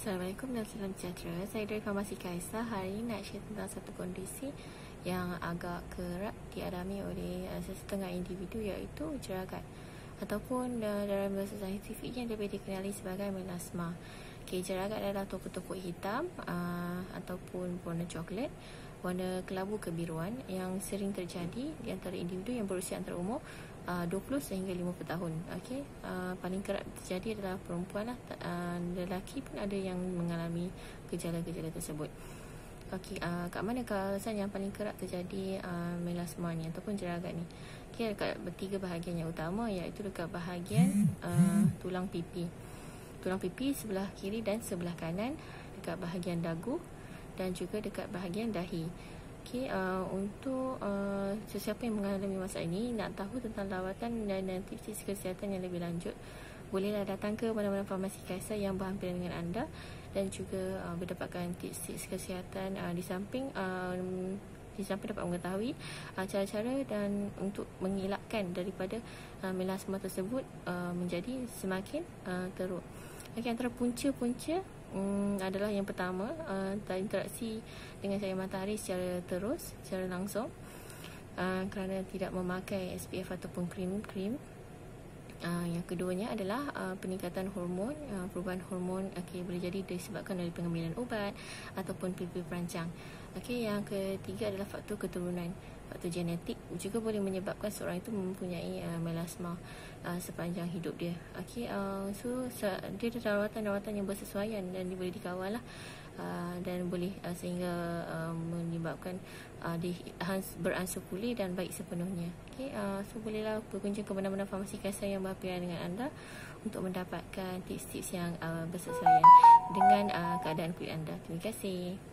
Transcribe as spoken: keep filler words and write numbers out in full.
Assalamualaikum dan salam sejahtera. Saya dari Farmasi Kaisar. Hari ini nak share tentang satu kondisi yang agak kerap dialami oleh uh, sesetengah individu, iaitu jeragat ataupun uh, dalam bahasa saintifiknya lebih dikenali sebagai melasma. Okay, jeragat adalah topuk-topuk hitam uh, ataupun warna coklat, warna kelabu kebiruan yang sering terjadi di antara individu yang berusia antara umur uh, dua puluh sehingga lima puluh tahun. Okey, uh, paling kerap terjadi adalah perempuan lah. Uh, lelaki pun ada yang mengalami gejala-gejala tersebut. Okey, uh, kat mana kawasan yang paling kerap terjadi uh, melasma ni ataupun jeragat ni? Okey, dekat bertiga bahagian yang utama, iaitu dekat bahagian uh, tulang pipi. Tulang pipi sebelah kiri dan sebelah kanan, dekat bahagian dagu dan juga dekat bahagian dahi. Okey, uh, untuk uh, sesiapa yang mengalami masalah ini, nak tahu tentang lawatan dan, dan tips kesihatan yang lebih lanjut, bolehlah datang ke mana-mana farmasi Kaisar yang berhampiran dengan anda dan juga uh, berdapatkan tips-tips kesihatan uh, di samping uh, di samping dapat mengetahui uh, cara-cara dan untuk mengelakkan daripada uh, melasma tersebut uh, menjadi semakin uh, teruk. Okey, antara punca-punca um, adalah yang pertama, uh, interaksi dengan cahaya matahari secara terus, secara langsung, uh, kerana tidak memakai S P F ataupun krim-krim. Uh, yang keduanya adalah uh, peningkatan hormon, uh, perubahan hormon okay, boleh jadi disebabkan oleh pengambilan ubat ataupun pil-pil perancang. Okay, yang ketiga adalah faktor keturunan. Faktor genetik juga boleh menyebabkan seorang itu mempunyai uh, melasma uh, sepanjang hidup dia. Okay, uh, so dia ada rawatan-rawatan yang bersesuaian dan dia boleh dikawal lah. Uh, dan boleh uh, sehingga uh, menyebabkan uh, dia beransur pulih dan baik sepenuhnya. Okay, uh, so bolehlah berkunjung ke mana-mana farmasi Kaisar yang berhampiran dengan anda untuk mendapatkan tips-tips yang uh, bersesuaian dengan uh, keadaan kulit anda. Terima kasih.